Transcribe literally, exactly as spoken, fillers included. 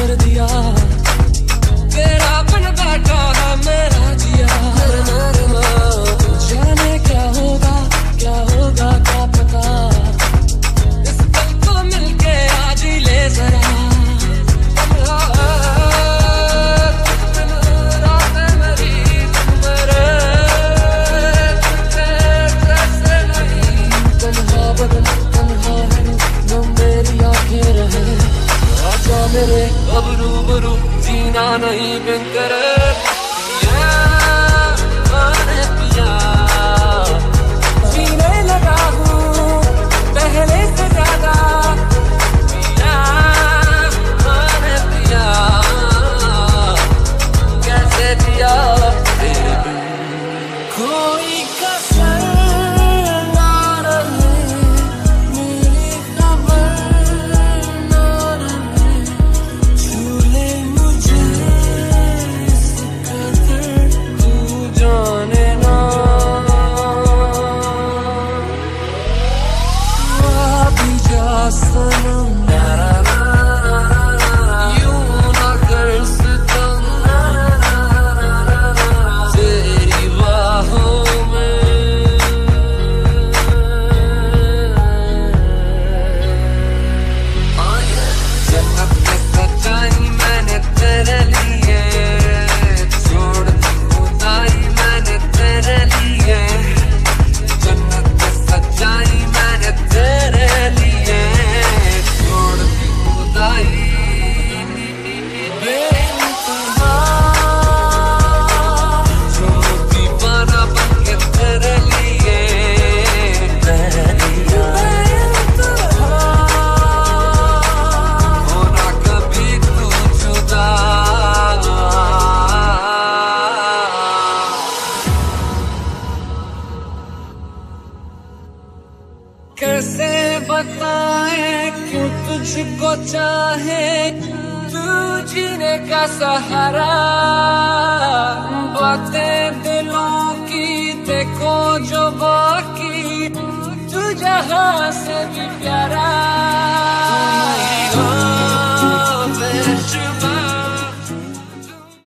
कर दिया, तेरा बन बैठा है मेरा जिया। जाने क्या होगा क्या होगा क्या पता, इस पल को मिलके आज ही ले जरा। मेरे अब रूबरू जीना नहीं बिन करे पिया, जीने लगा हूँ पहले से ज्यादा पिया, माने पिया कैसे दिया तेरे बिन कोई कसर ना रहे, मेरी खबर ना रहे, झूले मुझे इस कदर तू जाने ना। तू आ भी जा सनम, यूं ना कर सितम, तेरी बाहों में जन्नत के सच्चाई मैंने तेरे लिए, छोड़ दी खुदाई मैंने तेरे लिए। जन्नत के सच्चाई मैंने तेरे लिए, छोड़ दी खुदाई बेइंतहा, जो दीवाना बन के तेरे लिए, तेरे लिए बेइंतहा, होना कभी तू जुदा। कैसे बताए क्यों तुझको चाहे, तू जीने का सहारा। बातें दिलों की देखो जो बाकी, तू जहां से भी प्यारा।